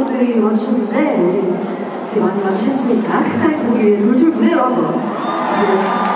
분들이 와주셨는데 이렇게 많이 와주셨으니까 가까이서 보기 위해 돌출 무대로 한번 기대해보겠습니다.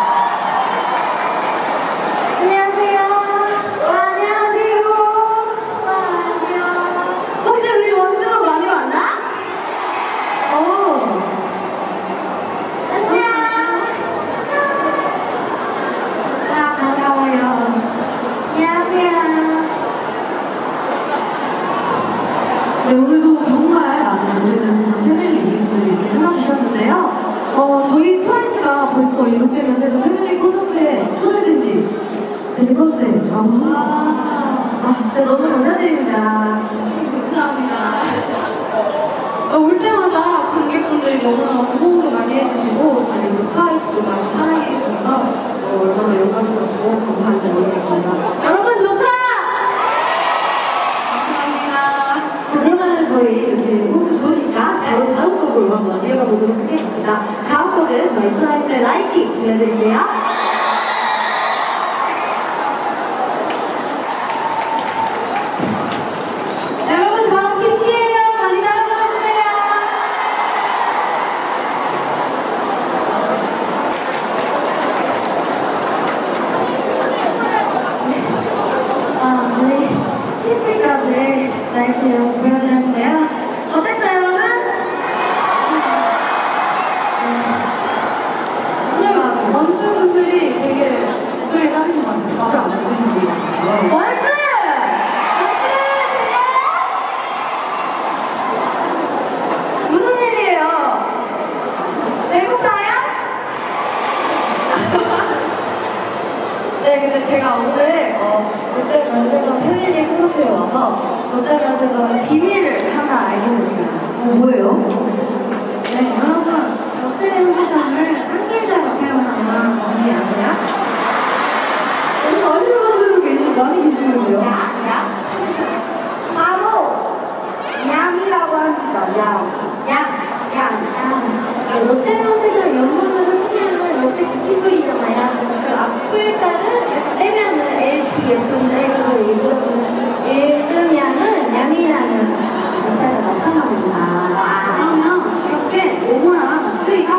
네, 오늘도 정말 많은 롯데면세점 패밀리 분들이 이렇게 찾아주셨는데요. 저희 트와이스가 벌써 이 롯데면세점 패밀리 콘서트에 초대된 지 4번째라고 합니다. 진짜 너무 감사드립니다. 감사합니다. 올 때마다 관객분들이 너무너무 호응도 많이 해주시고 저희 또 트와이스도 많이 사랑해주셔서 얼마나 영광스럽고 감사한지 모르겠습니다. 여러분 좋다! 그러면은 저희 이렇게 호흡도 좋으니까 바로 다음 곡으로 한번 이어가 보도록 하겠습니다. 다음 곡은 저희 트와이스의 라이킹 들려드릴게요. 여러분 다음 틴티예요. 많이 따라 불러주세요. 저희 틴티까지 라이브에서 보여드렸는데요. 어땠어요, 여러분? 오늘 원수분들이 되게 목소리 작으신 것 같아요. 밥을 안 먹으신 분이 많아요. 원수! 원수! 들려요? 무슨 일이에요? 배고파요? 네, 근데 제가 오늘 롯데면세점 패밀리 콘서트에 와서 롯데면세점 비밀을 하나 알게 됐어요. 뭐예요? 네, 여러분 롯데면세점을 한 글자로 표현하면 뭔지 아세요? 너무 아시는 분들도 많이 계시는데요. 야? 바로 얌이라고 합니다. 얌. 롯데면세점 연문으로 쓰면은 롯데 뷰티풀이잖아요. 그래서 그 앞글자는 이렇게 빼면은 LTF인데 그걸 읽으면은 얌이라는 문자가 나타납니다. 그러면 이렇게 오모랑 수이가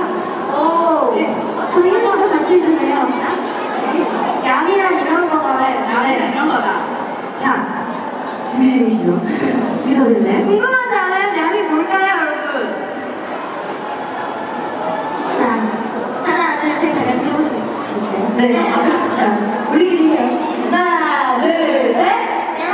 저희 하나가 같이 해주세요. 얌이란 이런 거다. 네. 이런 거다. 자, 준비 중이시죠? 준비 다 됐네. 궁금하지 않아요? 얌이 뭘까요, 여러분? 자, 하나, 둘, 셋, 다 같이 해볼 수 있어요? 네. 자, 우리끼리 해요. 하나, 둘, 셋.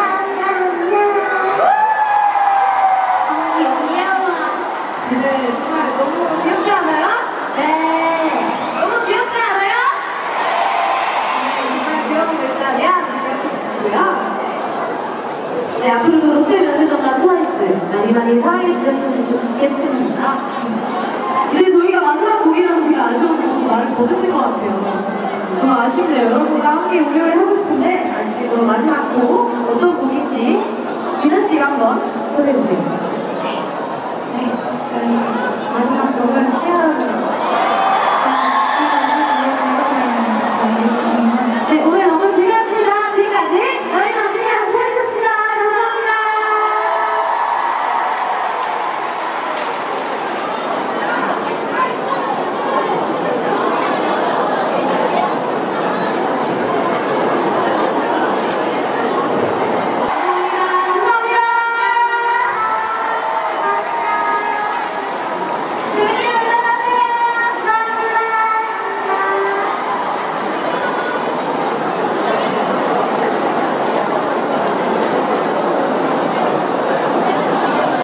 네, 정말 너무 귀엽지 않아요? 네. 너무 귀엽지 않아요? 네, 정말 귀여운 글자 얌 기억해 주시고요. 네, 앞으로도 롯데면세점과 트와이스 많이 사랑해 주셨으면 좋겠습니다. 이제 저희가 마지막 곡이라서 제가 아쉬워서 너무 말을 더듬는 것 같아요. 너무 아쉽네요. 여러분과 함께 우려를 하고 싶은데 아쉽게도 마지막 곡 어떤 곡인지 민아 씨가 한번 소개해 주세요.